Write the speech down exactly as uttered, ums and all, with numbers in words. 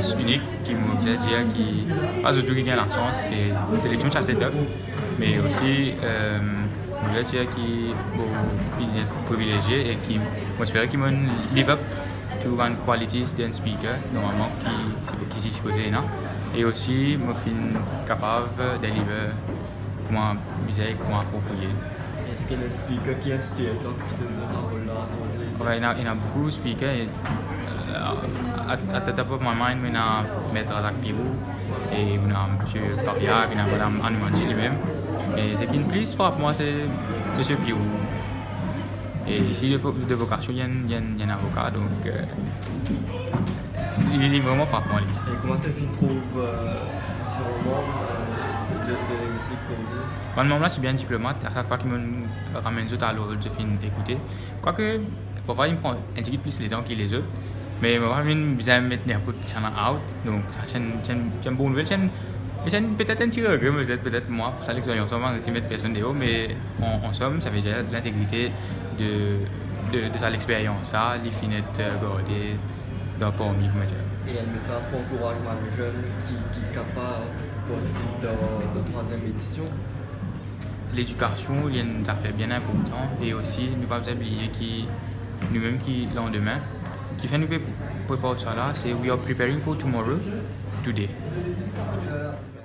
expérience unique qui m'a fait dire qui pas du tout qui gagne la chance, c'est une sélection chassée d'œufs, mais aussi euh, je veux dire qui est privilégié et qui m'espère qu'il m'a live up to one qualities d'un speaker normalement qui qui s'y supposé là et aussi me fin capable de délivrer comment biser comment approprier. Est-ce qu'il y a un speaker qui inspire toi qui te donne un rôle là? Ouais, il y a, il y a beaucoup de speakers. Et, uh, at, at the top of my mind, il y a Maître Jacques Pirou et il y a M. Paria, il y a Mme Anumanchi lui-même. Et ce qui me plaît pour moi, c'est M. Pirou. Et ici, de, de vocation, il y a, il y a, il y a un avocat, donc euh, il est vraiment frappant. Et comment tu trouves euh, différemment euh, de, de l'hémicycle aujourd'hui? Moi, là, je suis bien diplomate. À chaque fois qu'il me ramène d'autres à l'autre, je finis d'écouter. Quoique, parfois, il me prend un petit peu plus les temps que les autres. Mais moi, je bien mettre un peu ça en out. Donc, c'est une bonne nouvelle. C'est peut-être un petit regret, mais peut-être moi, pour ça, l'expérience, on va mettre personne dehors. Mais en, en somme, ça veut dire l'intégrité de, de, de ça, l'expérience. Ça, les finettes gardées dans pour moi. Et un message pour encourager les jeunes qui sont capables de participer dans la troisième édition? L'éducation est une affaire bien importante et aussi nous ne pouvons pas oublier que nous-mêmes qui lendemain qui fait nous préparer ça là c'est we are preparing for tomorrow today.